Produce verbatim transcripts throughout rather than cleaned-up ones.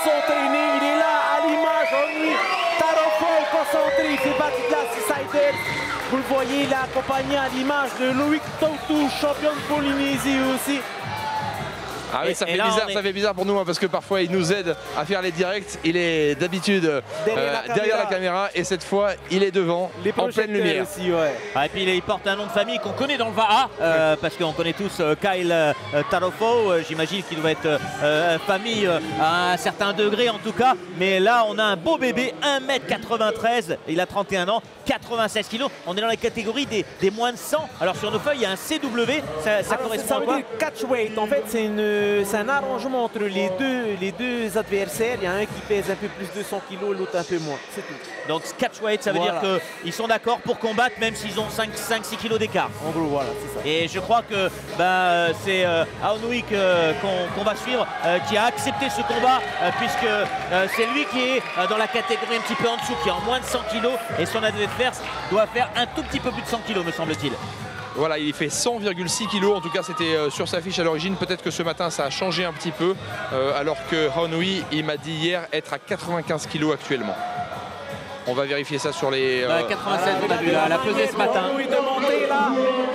s'entraîner. Il est là à l'image. Honoui Tarofol concentré. Il fait partie de la Seasiders. Vous le voyez, il est accompagné à l'image de Loïc Tautou, champion de Polynésie aussi. Ah oui, ça fait bizarre, est... ça fait bizarre pour nous hein, parce que parfois il nous aide à faire les directs. Il est d'habitude euh, derrière, derrière la caméra et cette fois il est devant, les en pleine lumière. Aussi, ouais. ah, et puis il porte un nom de famille qu'on connaît dans le Va'a euh, ouais. parce qu'on connaît tous euh, Kyle euh, Tarofo. Euh, J'imagine qu'il doit être euh, famille euh, à un certain degré en tout cas. Mais là on a un beau bébé, un mètre quatre-vingt-treize, il a trente et un ans, quatre-vingt-seize kilos. On est dans la catégorie des, des moins de cent. Alors sur nos feuilles il y a un C W, ça, ça Alors, correspond ça à veut quoi? dire catch weight. En fait c'est une c'est un arrangement entre les deux, les deux adversaires. Il y a un qui pèse un peu plus de cent kilos et l'autre un peu moins. C'est tout. Donc catchweight, ça veut voilà. dire qu'ils sont d'accord pour combattre même s'ils ont cinq six kilos d'écart. En gros, voilà, c'est ça. Et je crois que ben, c'est euh, Aonui euh, qu'on qu'on va suivre euh, qui a accepté ce combat euh, puisque euh, c'est lui qui est euh, dans la catégorie un petit peu en dessous, qui est en moins de cent kilos et son adversaire doit faire un tout petit peu plus de cent kilos me semble-t-il. Voilà, il fait cent virgule six kilos, en tout cas c'était euh, sur sa fiche à l'origine. Peut-être que ce matin ça a changé un petit peu, euh, alors que Honoui, il m'a dit hier être à quatre-vingt-quinze kilos actuellement. On va vérifier ça sur les... Euh... Bah, quatre-vingt-sept, on a vu la, la pesée ce matin. Honoui de monter là.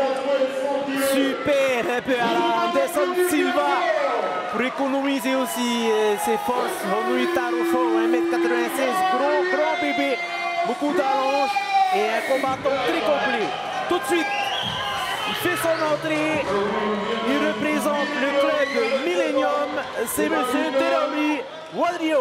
Super, un peu à la Anderson Silva. Pour économiser aussi euh, ses forces, Honoui Tarofo, un mètre quatre-vingt-seize, gros, grand bébé, beaucoup d'allonge et un combattant très complet. Tout de suite, il fait son entrée, il représente le club Millennium, c'est monsieur Teraouri Wadrio.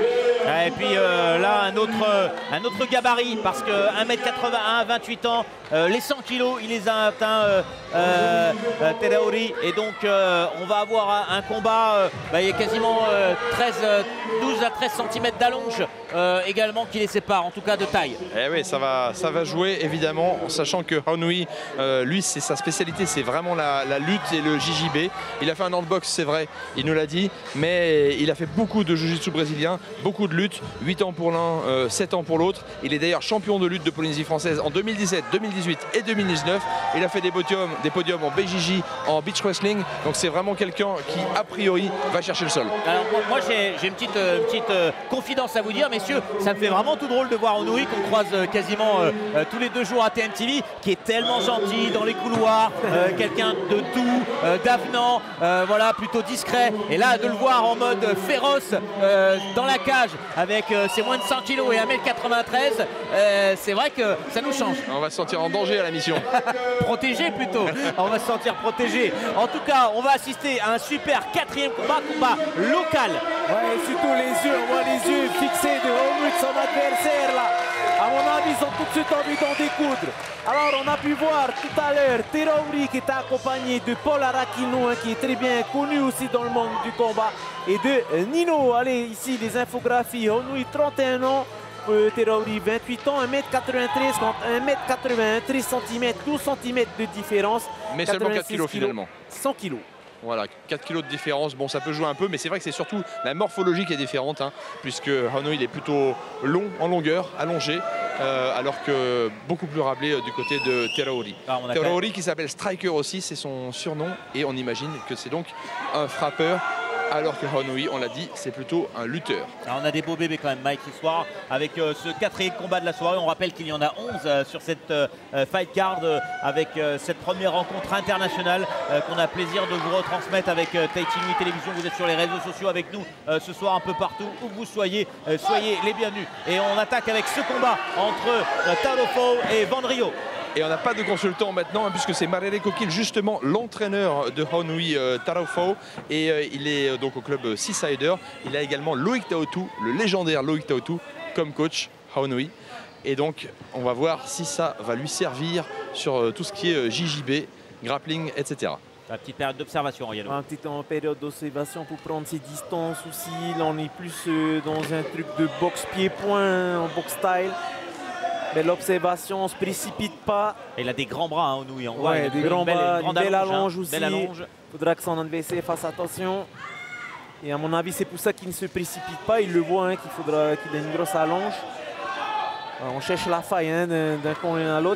Et puis euh, là, un autre, euh, un autre gabarit, parce que un mètre quatre-vingt-un, vingt-huit ans, euh, les cent kilos, il les a atteints, euh, euh, euh, Teraouri. Et donc, euh, on va avoir un, un combat, euh, bah, il y a quasiment euh, treize, douze à treize centimètres d'allonge euh, également qui les sépare, en tout cas de taille. Eh oui, ça va, ça va jouer évidemment, en sachant que Honoui, euh, lui, c'est sa spécialité, c'est vraiment la, la lutte et le J J B. Il a fait un an de boxe, c'est vrai, il nous l'a dit, mais il a fait beaucoup de jiu-jitsu brésilien, beaucoup de luttes, huit ans pour l'un, euh, sept ans pour l'autre. Il est d'ailleurs champion de lutte de Polynésie française en deux mille dix-sept, deux mille dix-huit et deux mille dix-neuf. Il a fait des podiums, des podiums en B J J, en beach wrestling, donc c'est vraiment quelqu'un qui, a priori, va chercher le sol. Alors moi, moi j'ai une petite, euh, petite euh, confidence à vous dire, messieurs, ça me fait vraiment tout drôle de voir Honoui qu'on croise euh, quasiment euh, euh, tous les deux jours à T N T V, qui est tellement gentil dans les couloirs, euh, quelqu'un de doux, euh, d'avenant, euh, voilà, plutôt discret. Et là, de le voir en mode féroce euh, dans la cage avec euh, ses moins de cent kilos et un mètre quatre-vingt-treize, euh, c'est vrai que ça nous change. On va se sentir en danger à la mission. Protégé plutôt, on va se sentir protégé. En tout cas, on va assister à un super quatrième combat, combat local. Ouais, et surtout les yeux, on voit les yeux fixés de Honoui, son adversaire là. À mon avis, ils ont tout de suite envie d'en découdre. Alors, on a pu voir tout à l'heure Teraouri qui est accompagné de Paul Arakino, hein, qui est très bien connu aussi dans le monde du combat, et de euh, Nino. Allez, ici, les infographies. Honoui, trente et un ans. Euh, Teraouri, vingt-huit ans, un mètre quatre-vingt-treize contre un mètre quatre-vingt-un, treize centimètres, douze centimètres de différence. Mais seulement quatre kilos finalement. cent kilos. Voilà, quatre kilos de différence, bon ça peut jouer un peu, mais c'est vrai que c'est surtout la morphologie qui est différente, hein, puisque Honoui il est plutôt long en longueur, allongé, euh, alors que beaucoup plus râblé euh, du côté de Teraouri. Ah, Teraouri même... qui s'appelle Striker aussi, c'est son surnom, et on imagine que c'est donc un frappeur, alors que Honoui, on l'a dit, c'est plutôt un lutteur. Alors on a des beaux bébés quand même, Mike, ce soir, avec euh, ce quatrième combat de la soirée. On rappelle qu'il y en a onze euh, sur cette euh, fight card, euh, avec euh, cette première rencontre internationale euh, qu'on a plaisir de vous retransmettre avec euh, Tai Chi Nui Télévision. Vous êtes sur les réseaux sociaux avec nous euh, ce soir un peu partout, où que vous soyez, euh, soyez les bienvenus. Et on attaque avec ce combat entre euh, Tarofo et Van Rio. Et on n'a pas de consultant maintenant, hein, puisque c'est Marere Kokil, justement l'entraîneur de Honoui euh, Tarofo. Et euh, il est euh, donc au club Seasider. Il a également Loïc Tautou, le légendaire Loïc Tautou, comme coach Honoui. Et donc, on va voir si ça va lui servir sur euh, tout ce qui est euh, J J B, grappling, et cetera. La petite période d'observation, Yannou. Un petit en période d'observation pour prendre ses distances aussi. Là, on est plus euh, dans un truc de boxe pied-point, en boxe style. Mais l'observation, on ne se précipite pas. Et il a des grands bras, hein, Honoui. On ouais, des grands bras, une belle allonge aussi. Belle allonge. Il faudra que son adversaire fasse attention. Et à mon avis, c'est pour ça qu'il ne se précipite pas. Il le voit, hein, qu'il faudra qu'il ait une grosse allonge. Alors, on cherche la faille, hein, d'un coin à l'autre.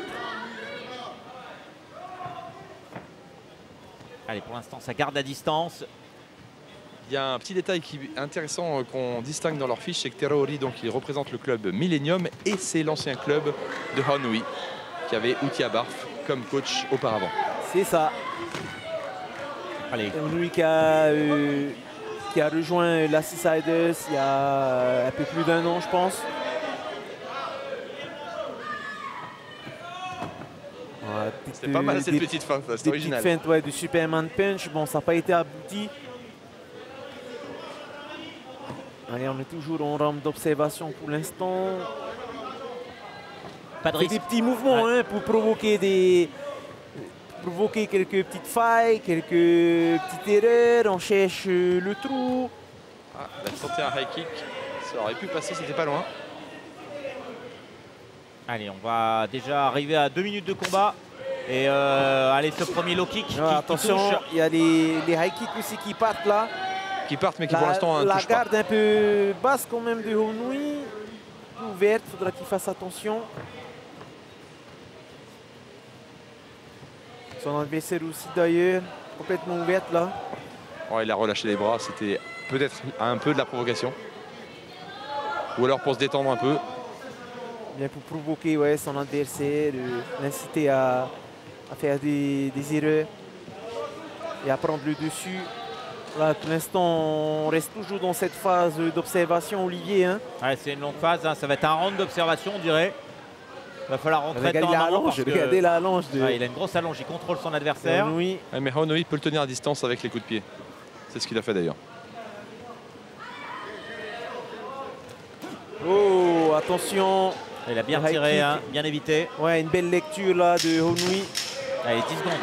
Allez, pour l'instant, ça garde la distance. Il y a un petit détail qui est intéressant qu'on distingue dans leur fiche, c'est que Teraori, donc, il représente le club Millennium et c'est l'ancien club de Hanui qui avait Outia Barf comme coach auparavant. C'est ça. Allez. Hanui qui a, euh, qui a rejoint la Seasiders il y a un peu plus d'un an, je pense. Ouais, c'est pas mal cette petite feinte, c'est original. Petite feinte, ouais, du Superman Punch. Bon, ça n'a pas été abouti. Allez, on est toujours en rampe d'observation pour l'instant. Pas de risque. Des petits mouvements ouais. hein, pour provoquer des provoquer quelques petites failles, quelques petites erreurs. On cherche le trou. Ah, il a tenté un high kick. Ça aurait pu passer, c'était pas loin. Allez, on va déjà arriver à deux minutes de combat. Et euh, allez, ce premier low kick. Ouais, qui, attention, il y a les, les high kicks aussi qui partent là. Qui partent, mais qui la, pour l'instant la touchent garde pas. un peu basse quand même de Hanui. Ouverte, il faudra qu'il fasse attention. Son adversaire aussi d'ailleurs, complètement ouverte là. Oh, il a relâché les bras, c'était peut-être un peu de la provocation. Ou alors pour se détendre un peu. Bien pour provoquer ouais, son adversaire, euh, l'inciter à, à faire des, des erreurs et à prendre le dessus. Là, pour l'instant, on reste toujours dans cette phase d'observation, Olivier. Hein. Ouais, c'est une longue phase, hein. Ça va être un round d'observation, on dirait. Il va falloir rentrer regardez dans la moment allonge, parce que... regardez la allonge. De... Ouais, il a une grosse allonge, il contrôle son adversaire. Oui. Ouais, mais Hanui peut le tenir à distance avec les coups de pied. C'est ce qu'il a fait d'ailleurs. Oh, attention. Il a bien tiré, hein, bien évité. Ouais, une belle lecture là de Hanui. Allez, dix secondes.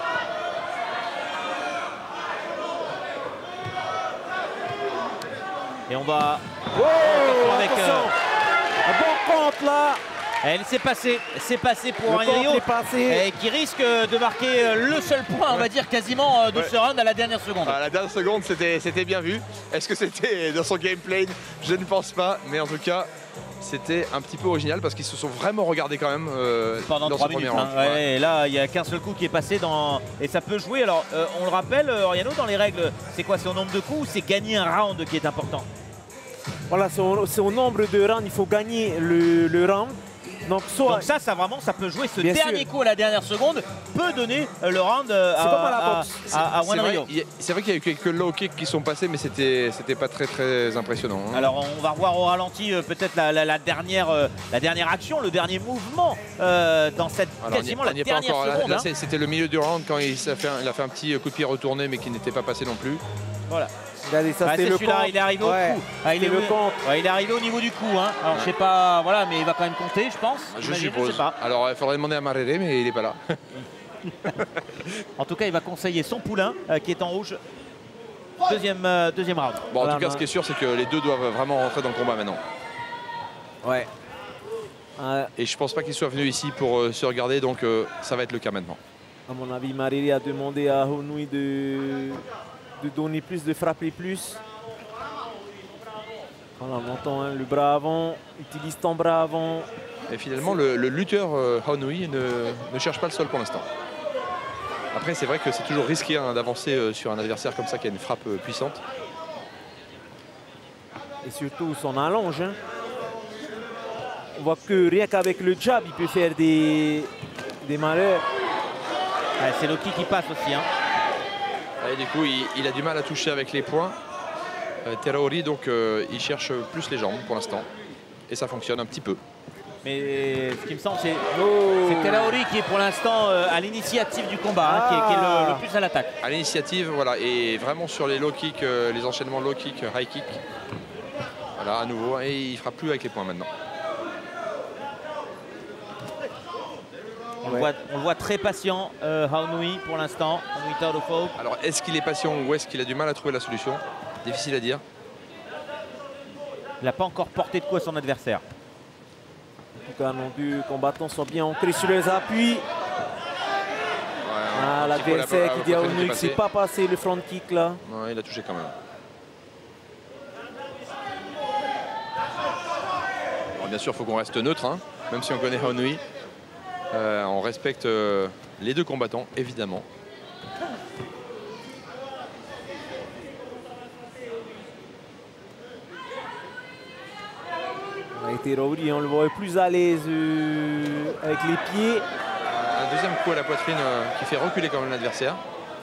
Et on va... Oh, avec, attention. Euh... Un bon compte là. Elle s'est passée, c'est passé pour le un Rio passé. Et qui risque de marquer le seul point, on va dire quasiment de ouais. ce round à la dernière seconde. À la dernière seconde, c'était bien vu. Est-ce que c'était dans son gameplay? Je ne pense pas, mais en tout cas, c'était un petit peu original parce qu'ils se sont vraiment regardés quand même euh, pendant dans trois ce premier minutes. round. Hein. Ouais, et là, il n'y a qu'un seul coup qui est passé dans et ça peut jouer. Alors, euh, on le rappelle, Oriano, dans les règles, c'est quoi? C'est au nombre de coups ou c'est gagner un round qui est important? Voilà, c'est au, au nombre de rounds. Il faut gagner le, le round. Donc, soit... Donc ça, ça vraiment, ça peut jouer. Ce Bien dernier sûr. coup à la dernière seconde peut donner le round à, comme à la boxe. à, à, à One Rio. C'est vrai qu'il y a eu quelques low kicks qui sont passés, mais c'était c'était pas très très impressionnant. Hein. Alors on va revoir au ralenti euh, peut-être la, la, la dernière euh, la dernière action, le dernier mouvement euh, dans cette Alors, quasiment on la n'y est pas dernière encore. seconde. Là, hein. c'était le milieu du round quand il a, fait un, il a fait un petit coup de pied retourné, mais qui n'était pas passé non plus. Voilà. Regardez, ça, Ah, c'est le celui-là, il est arrivé ouais, au coup. Ah, il, est le au... ouais, il est arrivé au niveau du coup. Hein. Alors ouais. je sais pas, voilà, mais il va quand même compter, je pense. Je suppose. Je sais pas. Alors il faudrait demander à Marere, mais il n'est pas là. En tout cas, il va conseiller son poulain euh, qui est en rouge. Deuxième, euh, deuxième round. Bon, en voilà, tout cas, ce qui est sûr, c'est que les deux doivent vraiment rentrer dans le combat maintenant. Ouais. Euh, Et je pense pas qu'ils soient venus ici pour euh, se regarder, donc euh, ça va être le cas maintenant. À mon avis, Marere a demandé à Hanui de, de donner plus, de frapper plus. Voilà, on entend hein, le bras avant, utilise ton bras avant. Et finalement, le, le lutteur euh, Hanui ne, ne cherche pas le sol pour l'instant. Après, c'est vrai que c'est toujours risqué hein, d'avancer euh, sur un adversaire comme ça qui a une frappe euh, puissante. Et surtout son allonge. Hein. On voit que rien qu'avec le jab, il peut faire des, des malheurs. Ouais, c'est Loki qui passe aussi. Hein. Et du coup, il, il a du mal à toucher avec les poings. Euh, Teraori, donc, euh, il cherche plus les jambes pour l'instant. Et ça fonctionne un petit peu. Mais ce qui me semble, c'est oh. Teraori qui est pour l'instant euh, à l'initiative du combat, ah. hein, qui, est, qui est le, le plus à l'attaque. À l'initiative, voilà. Et vraiment sur les low kicks, euh, les enchaînements low kick, high kick. Voilà, à nouveau. Et il ne frappe plus avec les poings maintenant. On, ouais. le voit, on le voit très patient, euh, Hanui pour l'instant. Alors, est-ce qu'il est patient ou est-ce qu'il a du mal à trouver la solution? Difficile à dire. Il n'a pas encore porté de coup à son adversaire. En tout cas, nos deux combattants sont bien ancrés sur les appuis. Ouais, ah, l'adversaire qui dit à Hanui que c'est pas passé le front kick là. Non, il a touché quand même. Alors, bien sûr, il faut qu'on reste neutre, hein, même si on connaît Hanui. Euh, on respecte euh, les deux combattants, évidemment. Ouais, Terraouri, on le voit plus à l'aise euh, avec les pieds. Un deuxième coup à la poitrine euh, qui fait reculer quand même l'adversaire.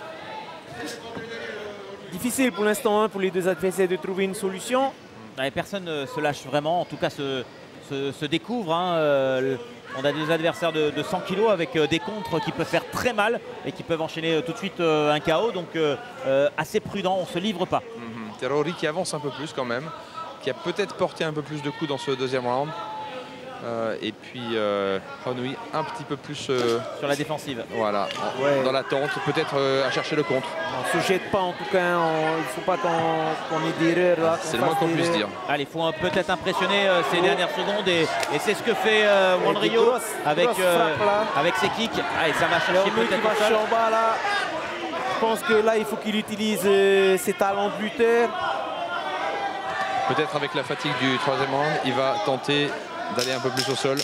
Difficile pour l'instant hein, pour les deux adversaires de trouver une solution. Ouais, personne ne se lâche vraiment, en tout cas se, se, se découvre. Hein, euh, on a des adversaires de, de cent kilos avec euh, des contres qui peuvent faire très mal et qui peuvent enchaîner euh, tout de suite euh, un K O. Donc euh, euh, assez prudent, on ne se livre pas. Mm-hmm. Terraouri qui avance un peu plus quand même, qui a peut-être porté un peu plus de coups dans ce deuxième round. Euh, et puis euh, Honoui un petit peu plus euh, sur la défensive. Voilà, ouais. Dans l'attente, peut-être euh, à chercher le contre. On ne se jette pas en tout cas, on, il ne faut pas qu'on qu ait d'erreur. C'est le moins qu'on puisse dire. Allez, il faut peut-être impressionner euh, ces oh. dernières secondes et, et c'est ce que fait euh, Juan Rio grosses, avec, grosses euh, frappes, avec ses kicks. Allez, ça va chercher peut-être au sol. En bas, là. Je pense que là, il faut qu'il utilise euh, ses talents de lutteur. Peut-être avec la fatigue du troisième round, il va tenter d'aller un peu plus au sol.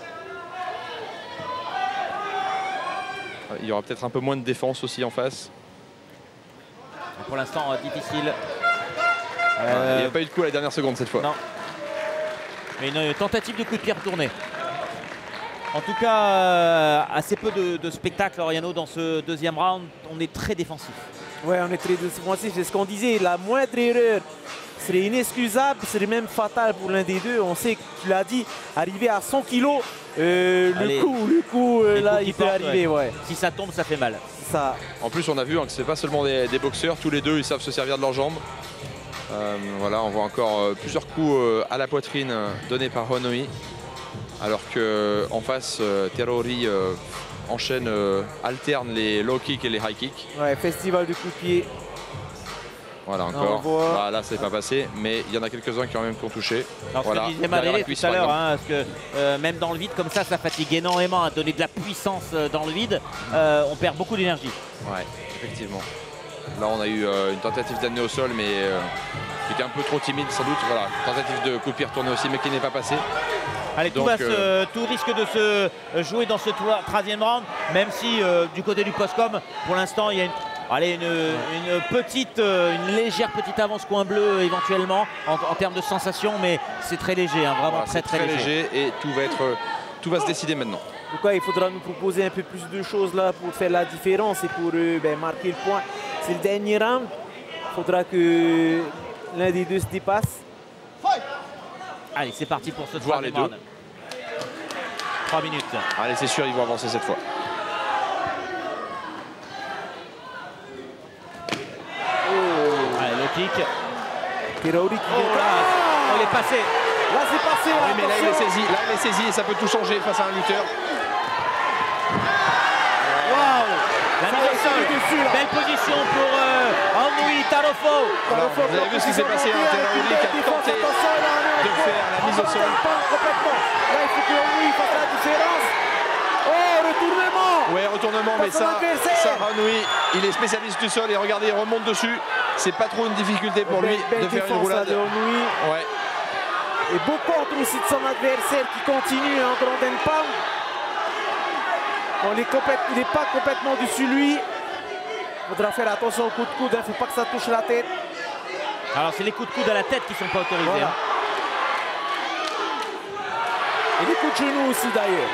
Il y aura peut-être un peu moins de défense aussi en face. Pour l'instant, euh, difficile. Euh... Il n'y a pas eu de coup à la dernière seconde cette fois. Non. Mais une tentative de coup de pied retourné. En tout cas, euh, assez peu de, de spectacle, Oriano, dans ce deuxième round. On est très défensif. Ouais, on est très défensif. C'est ce qu'on disait. La moindre erreur serait inexcusable, serait même fatal pour l'un des deux. On sait que tu l'as dit, arriver à cent kilos, euh, le coup, le coup, euh, là, il peut portent, arriver. Ouais. Ouais. Si ça tombe, ça fait mal. Ça. En plus, on a vu hein, que ce n'est pas seulement des, des boxeurs, tous les deux, ils savent se servir de leurs jambes. Euh, voilà, on voit encore euh, plusieurs coups euh, à la poitrine euh, donnés par Honoui. Alors qu'en face, euh, Terraouri euh, enchaîne, euh, alterne les low kicks et les high kicks. Ouais, festival de coups de pied. Voilà encore, bah, là c'est pas passé, mais il y en a quelques-uns qui ont même qui ont touché. Alors, voilà, ce que disait Madélé tout à l'heure, hein, parce que euh, même dans le vide comme ça, ça fatigue énormément à donner de la puissance euh, dans le vide. Euh, on perd beaucoup d'énergie. Ouais, effectivement. Là on a eu euh, une tentative d'amener au sol, mais euh, qui était un peu trop timide sans doute. Voilà, tentative de coup de pied retourné aussi, mais qui n'est pas passé. Allez, tout, Donc, va euh... se, tout risque de se jouer dans ce troisième round, même si euh, du côté du Postcom, pour l'instant, il y a une, allez, une, une petite, euh, une légère petite avance coin bleu éventuellement en, en termes de sensation, mais c'est très léger, hein, vraiment voilà, très, très très léger. léger et tout va être, tout va se décider maintenant. Pourquoi il faudra nous proposer un peu plus de choses là pour faire la différence et pour euh, ben, marquer le point. C'est le dernier round. Il faudra que l'un des deux se dépasse. Allez, c'est parti pour ce voir les deux. trois minutes. Allez, c'est sûr, ils vont avancer cette fois. Oh. Allez, le kick. Terraouri qui oh, là, oh, il est passé. Là, c'est passé. Ah, oui, mais là, il est saisi. Là, il est saisi et ça peut tout changer face à un lutteur. Waouh! La mise au sol. Belle position pour euh, Honoui Tarofo. Alors, vous avez vu ce qui s'est passé à Terraouri qui a tenté de faire la mise au sol. Complètement. Là, il faut que Honoui fasse la différence. Oh, retournement. Ouais, retournement, mais ça, ça Honoui, il est spécialiste du sol et regardez, il remonte dessus. C'est pas trop une difficulté pour lui de faire une roulade. Ouais. Et beau contre aussi de son adversaire qui continue en Golden Pound. On est il n'est pas complètement dessus lui. Il faudra faire attention au coup de coude, il hein. ne faut pas que ça touche la tête. Alors c'est les coups de coude à la tête qui ne sont pas autorisés. Voilà. Hein. Et les coups de genoux aussi d'ailleurs.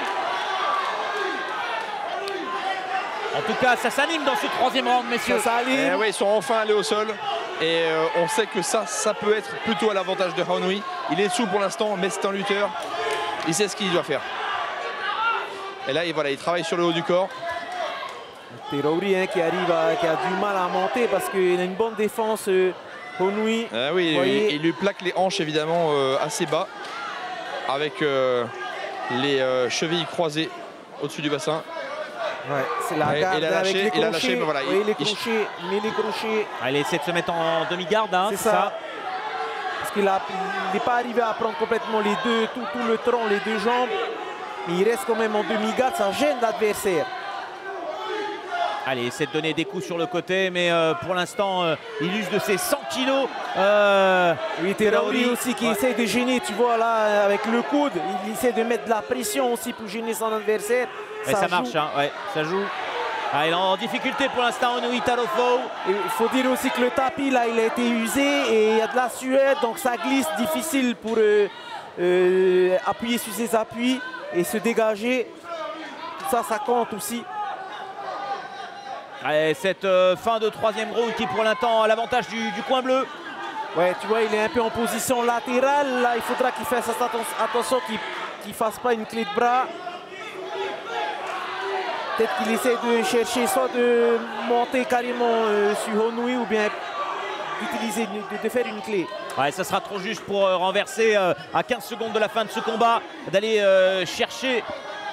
En tout cas, ça s'anime dans ce troisième round, messieurs. Ça s'anime. Eh ouais, ils sont enfin allés au sol. Et euh, on sait que ça, ça peut être plutôt à l'avantage de Honoui. Il est dessous pour l'instant, mais c'est un lutteur. Il sait ce qu'il doit faire. Et là, il, voilà, il travaille sur le haut du corps. Terraouri hein, qui arrive à, qui a du mal à monter parce qu'il a une bonne défense. Euh, Honoui. Ah oui, il, il lui plaque les hanches évidemment euh, assez bas. Avec euh, les euh, chevilles croisées au-dessus du bassin. Ouais, c'est la garde il a lâché, avec les il a lâché, mais voilà, oui, il, les crochets, il met les crochets. Ah, il essaie de se mettre en demi-garde, hein, c'est ça. ça. Parce qu'il n'est pas arrivé à prendre complètement les deux, tout, tout le tronc, les deux jambes. Mais il reste quand même en demi-garde, ça gêne l'adversaire. Allez, il essaie de donner des coups sur le côté, mais euh, pour l'instant, euh, il use de ses cent kilos. Euh, oui, Terraouri aussi qui ouais. essaie de gêner, tu vois là, avec le coude. Il essaie de mettre de la pression aussi pour gêner son adversaire. Ça, ça marche, hein, ouais, ça joue. Ah, il est en difficulté pour l'instant, Honoui Tarofo. Il faut dire aussi que le tapis, là, il a été usé et il y a de la sueur, donc ça glisse difficile pour, euh, euh, appuyer sur ses appuis et se dégager. Tout ça, ça compte aussi. Et cette euh, fin de troisième round qui pour l'instant a l'avantage du, du coin bleu. Ouais, tu vois, il est un peu en position latérale. Là, il faudra qu'il fasse attention qu'il ne fasse pas une clé de bras. Peut-être qu'il essaie de chercher soit de monter carrément euh, sur Honoui ou bien d'utiliser, de, de faire une clé. Ouais, ça sera trop juste pour euh, renverser euh, à quinze secondes de la fin de ce combat, d'aller euh, chercher.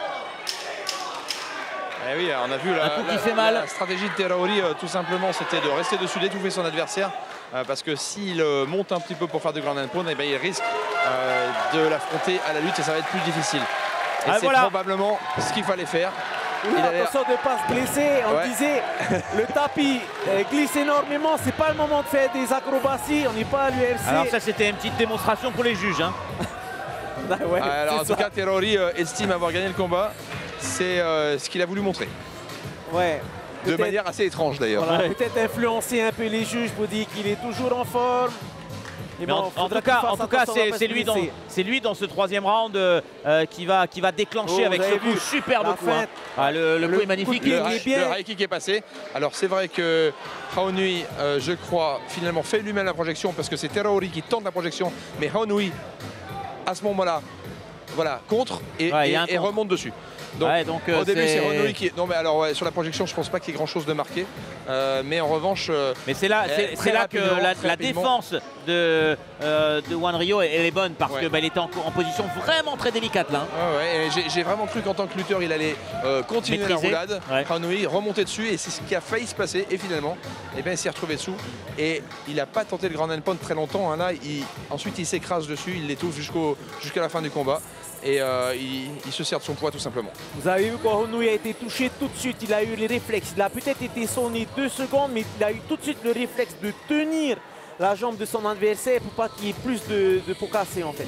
Eh oui, on a vu la, un coup qui la, fait mal. La stratégie de Terraori, euh, tout simplement, c'était de rester dessus, d'étouffer son adversaire. Euh, parce que s'il euh, monte un petit peu pour faire du ground and pound, eh ben, il risque euh, de l'affronter à la lutte et ça va être plus difficile. Et ah, c'est voilà. probablement ce qu'il fallait faire. Oui, attention de ne pas se blesser. On ouais. disait le tapis euh, glisse énormément. C'est pas le moment de faire des acrobaties. On n'est pas à l'U F C. Alors ça, c'était une petite démonstration pour les juges. Hein. ouais, Alors en ça. tout cas, Terraori euh, estime avoir gagné le combat. C'est euh, ce qu'il a voulu montrer. Ouais. De manière assez étrange d'ailleurs. Voilà, ouais. Peut-être influencer un peu les juges pour dire qu'il est toujours en forme. Mais bon, en, en tout cas, en tout cas c'est lui, lui dans ce troisième round euh, qui, va, qui va déclencher oh, avec ce coup superbe coup. Hein. Ah, le, le, le coup est magnifique. Le, le, bien. le high kick est passé. Alors c'est vrai que Haonui, euh, je crois, finalement fait lui-même la projection parce que c'est Terraori qui tente la projection. Mais Haonui, à ce moment-là, voilà, contre et, ouais, et, et contre. remonte dessus. Donc, ouais, donc euh, au début c'est Haonui qui... Non mais alors ouais, sur la projection je pense pas qu'il y ait grand chose de marqué. Euh, mais en revanche... Euh, mais c'est là, c'est là que la, la défense de, euh, de One Ryo elle est bonne parce ouais. que bah, il était en, en position vraiment très délicate là. Hein. Ouais, ouais, j'ai vraiment cru qu'en tant que lutteur il allait euh, continuer Maîtriser. la roulade. Ouais. Haonui remonter dessus et c'est ce qui a failli se passer et finalement eh ben, il s'est retrouvé dessous. Et il n'a pas tenté le grand and pound très longtemps. Hein, là, il, ensuite il s'écrase dessus, il l'étouffe jusqu'au jusqu'à la fin du combat. Et euh, il, il se sert de son poids tout simplement. Vous avez vu quand Haonui a été touché tout de suite, il a eu les réflexes. Il a peut-être été sonné deux secondes, mais il a eu tout de suite le réflexe de tenir la jambe de son adversaire pour pas qu'il y ait plus de, de peau cassée en fait.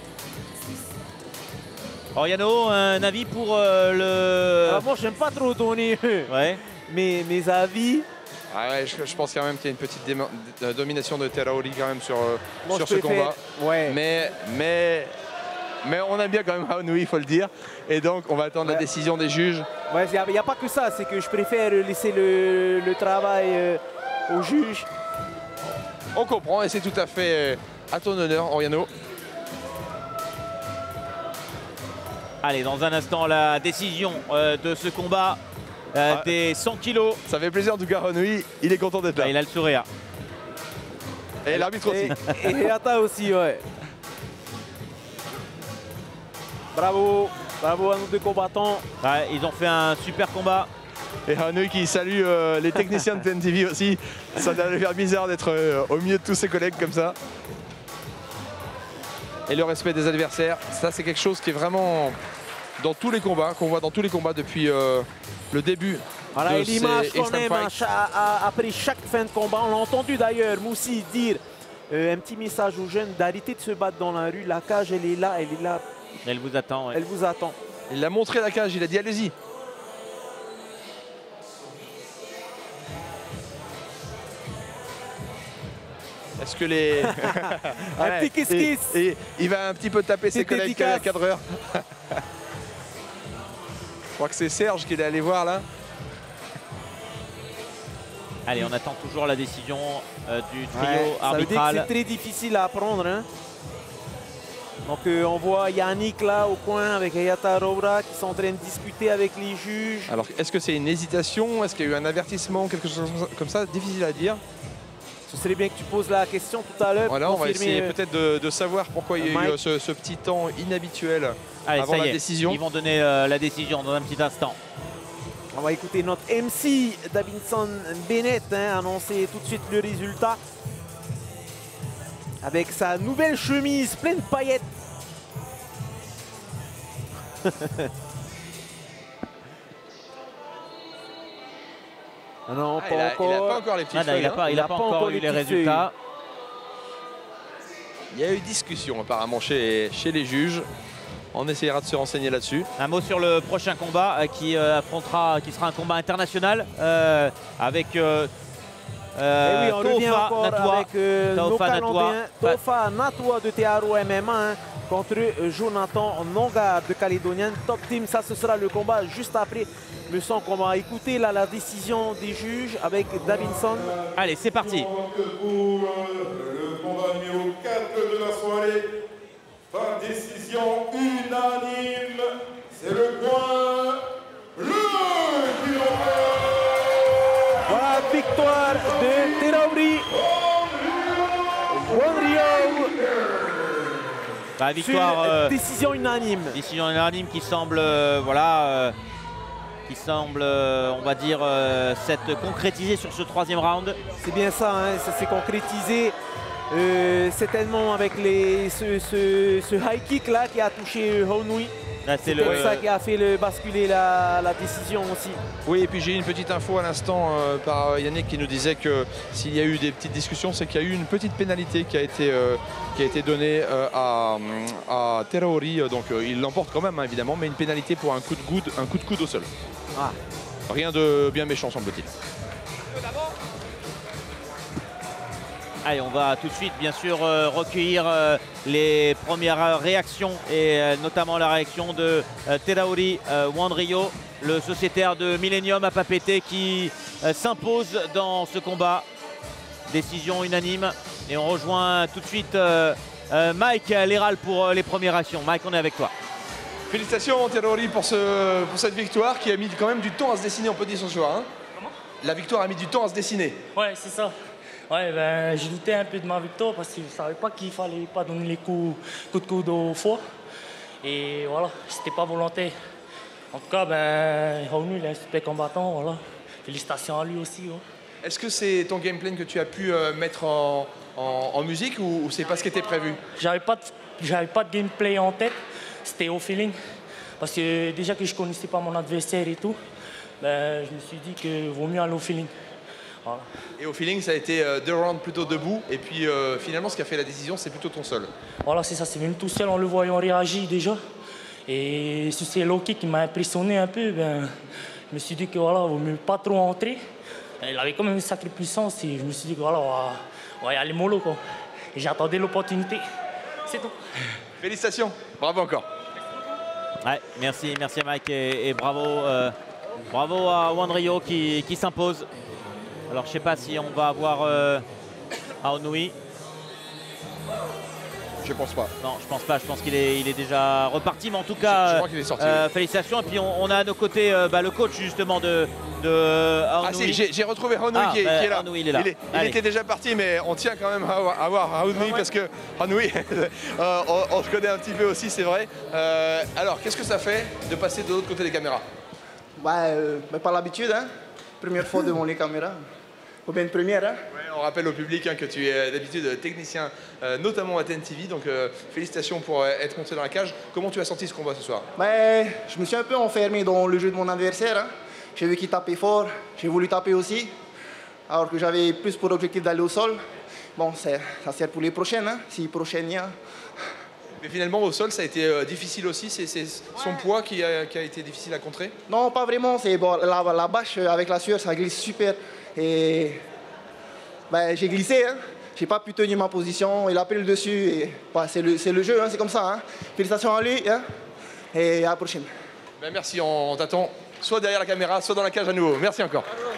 Oriano, un avis pour euh, le... Alors moi j'aime pas trop donner ouais. mes, mes avis. Ah ouais, je, je pense quand même qu'il y a une petite de, domination de Terraori quand même sur, moi, sur ce combat. Ouais. Mais... mais... Mais on aime bien quand même Haonui, il faut le dire. Et donc, on va attendre ouais. la décision des juges. Ouais, il n'y a, a pas que ça. C'est que je préfère laisser le, le travail euh, aux juges. On comprend et c'est tout à fait à ton honneur, Oriano. Allez, dans un instant, la décision euh, de ce combat euh, ah, des cent kilos. Ça fait plaisir en tout cas, Haonui. Il est content d'être là. Il a le sourire. Et l'arbitre aussi. Et, et Yata aussi, ouais. Bravo, bravo à nos deux combattants. Ouais, ils ont fait un super combat. Et Haonui qui salue euh, les techniciens de T N T V aussi. Ça doit faire bizarre d'être euh, au milieu de tous ses collègues comme ça. Et le respect des adversaires, ça c'est quelque chose qui est vraiment dans tous les combats, qu'on voit dans tous les combats depuis euh, le début. Voilà, et l'image qu'on aime après chaque fin de combat. On l'a entendu d'ailleurs, Moussi dire euh, un petit message aux jeunes d'arrêter de se battre dans la rue. La cage, elle est là, elle est là. Elle vous attend. Ouais. Elle vous attend. Il a montré la cage, il a dit allez-y. Est-ce que les... un ouais. petit kiss-kiss. Et, et il va un petit peu taper ses collègues cadreurs. Je crois que c'est Serge qui est allé voir là. Allez, on attend toujours la décision euh, du trio ouais, arbitral. C'est très difficile à apprendre. Hein. Donc euh, on voit Yannick là au coin avec Hayata Roura qui sont en train de discuter avec les juges. Alors est-ce que c'est une hésitation? Est-ce qu'il y a eu un avertissement? Quelque chose comme ça? Difficile à dire. Ce serait bien que tu poses la question tout à l'heure. Voilà, on va essayer euh, peut-être de, de savoir pourquoi il y a eu ce, ce petit temps inhabituel Allez, avant ça y la est. décision. Ils vont donner euh, la décision dans un petit instant. On va écouter notre M C Davinson Bennett hein, annoncer tout de suite le résultat. Avec sa nouvelle chemise pleine de paillettes. ah non, ah, pas il, a, encore. il a pas encore les petites ah, non, feuilles. Il n'a pas, hein. il a pas, pas encore, encore eu les, les résultats. Feuilles. Il y a eu discussion apparemment chez, chez les juges. On essayera de se renseigner là-dessus. Un mot sur le prochain combat euh, qui euh, affrontera, qui sera un combat international euh, avec euh, euh, oui, on Tofa revient encore Natua, avec euh, nos Colombiens, Tofa Natua de T R O M M A. Hein. contre Jonathan Nonga de Calédonienne Top Team. Ça, ce sera le combat juste après. Me semble qu'on va écouter là la décision des juges avec Davinson. Allez, c'est parti. Pour le combat numéro quatre de la soirée, par décision unanime, c'est le point le triomphant. Voilà, victoire de Teraouri Wanrio. Bah, victoire, Sur euh, décision unanime. décision unanime qui semble, euh, voilà, euh, qui semble, euh, on va dire, euh, s'être concrétisée sur ce troisième round. C'est bien ça, hein, ça s'est concrétisé. Euh, certainement avec les, ce, ce, ce high kick là qui a touché Honui. Là, C'est c'est le, ça qui a fait le basculer la, la décision aussi. Oui, et puis j'ai eu une petite info à l'instant euh, par Yannick qui nous disait que s'il y a eu des petites discussions, c'est qu'il y a eu une petite pénalité qui a été, euh, qui a été donnée euh, à, à Teraouri. Donc euh, il l'emporte quand même, hein, évidemment, mais une pénalité pour un coup de coude, un coup de coude au sol. Ah. Rien de bien méchant, semble-t-il. Allez, on va tout de suite, bien sûr, euh, recueillir euh, les premières réactions et euh, notamment la réaction de euh, Teraouri euh, Wanrio, le sociétaire de Millennium à Papeete qui euh, s'impose dans ce combat. Décision unanime. Et on rejoint tout de suite euh, euh, Mike Léral pour euh, les premières réactions. Mike, on est avec toi. Félicitations Teraouri pour, ce, pour cette victoire qui a mis quand même du temps à se dessiner, on peut dire ce soir. Hein. Comment ? La victoire a mis du temps à se dessiner. Ouais, c'est ça. Ouais, ben, je doutais un peu de ma victoire parce que je ne savais pas qu'il fallait pas donner les coups, coups de coude au foie. Et voilà, c'était pas volontaire. En tout cas, ben, Honui, il est un super combattant, voilà. Félicitations à lui aussi. Ouais. Est-ce que c'est ton game plan que tu as pu euh, mettre en, en, en musique ou, ou c'est pas ce qui était prévu? J'avais pas de, j'avais pas de gameplay en tête, c'était au feeling. Parce que déjà que je connaissais pas mon adversaire et tout, ben, je me suis dit qu'il vaut mieux aller au feeling. Voilà. Et au feeling, ça a été euh, deux rounds plutôt debout. Et puis euh, finalement, ce qui a fait la décision, c'est plutôt ton sol. Voilà, c'est ça, c'est venu tout seul en le voyant réagir déjà. Et sur ces low kicks qui m'a impressionné un peu, ben, je me suis dit que voilà, il vaut mieux pas trop entrer. Il avait quand même une sacrée puissance et je me suis dit que voilà, on va, on va y aller mollo quoi. Et j'attendais l'opportunité. C'est tout. Félicitations, bravo encore. Ouais, merci, merci Mike et, et bravo, euh, bravo à Wanrio qui, qui s'impose. Alors je sais pas si on va avoir euh, Honui. Je pense pas. Non, je pense pas. Je pense qu'il est, il est déjà reparti. Mais en tout cas, je, je crois qu'il est sorti, euh, oui. félicitations. Et puis on, on a à nos côtés euh, bah, le coach justement de, de Ah Honui. si, j'ai retrouvé Honui Ah, qui, est, euh, qui est là. Honui, il est là. Il, est, il Allez. était déjà parti, mais on tient quand même à avoir, à avoir Honui ah ouais. parce que Honui, euh, on, on se connaît un petit peu aussi, c'est vrai. Euh, alors, qu'est-ce que ça fait de passer de l'autre côté des caméras? Bah, euh, bah, par l'habitude, hein. Première fois devant les caméras. Ou bien une première, hein. Ouais, on rappelle au public hein, que tu es d'habitude technicien, euh, notamment à T N T V, donc euh, félicitations pour euh, être monté dans la cage. Comment tu as senti ce combat ce soir? Bah, je me suis un peu enfermé dans le jeu de mon adversaire, hein. J'ai vu qu'il tapait fort, j'ai voulu taper aussi, alors que j'avais plus pour objectif d'aller au sol. Bon, ça sert pour les prochaines, hein, si prochaines il y a. Mais finalement, au sol, ça a été euh, difficile aussi. C'est son poids qui a, qui a été difficile à contrer? Non, pas vraiment. C'est bon, la, la bâche avec la sueur, ça glisse super. Et ben, j'ai glissé, hein. J'ai pas pu tenir ma position. Il a pris le dessus. Et bah, c'est le, le jeu, hein, c'est comme ça. Hein. Félicitations à lui, hein. Et à la prochaine. Ben merci, on, on t'attend soit derrière la caméra, soit dans la cage à nouveau. Merci encore.